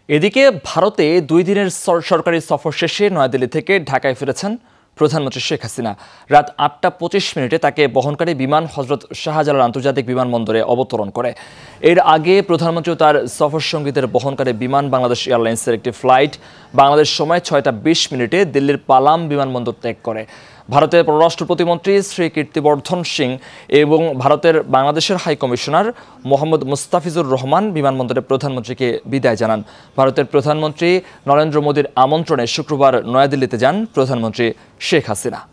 এদিকে ভারতে 2 দিনের সরকারি সফর শেষে নয়াদিল্লি থেকে ঢাকায় ফিরেছেন প্রধানমন্ত্রী শেখ হাসিনা। রাত 8টা 25 মিনিটে তাকে বহনকারী বিমান হজরত শাহজালাল আন্তর্জাতিক বিমানবন্দরে অবতরণ করে। এর আগে প্রধানমন্ত্রী তার সফর সঙ্গীদের বহনকারী বিমান বাংলাদেশ এয়ারলাইন্সের একটি ফ্লাইট বাংলাদেশ সময় 6টা 20 মিনিটে দিল্লির পালাম বিমানবন্দর ত্যাগ করে। ভারতের পররাষ্ট্র প্রতিমন্ত্রী শ্রী কীর্তিবর্ধন সিং এবং ভারতের বাংলাদেশের হাই কমিশনার মোহাম্মদ মুস্তাফিজুর রহমান বিমানবন্দরে প্রধানমন্ত্রীকে বিদায় জানান। ভারতের প্রধানমন্ত্রী নরেন্দ্র মোদীর আমন্ত্রণে শুক্রবার নয়াদিল্লিতে যান প্রধানমন্ত্রী শেখ হাসিনা।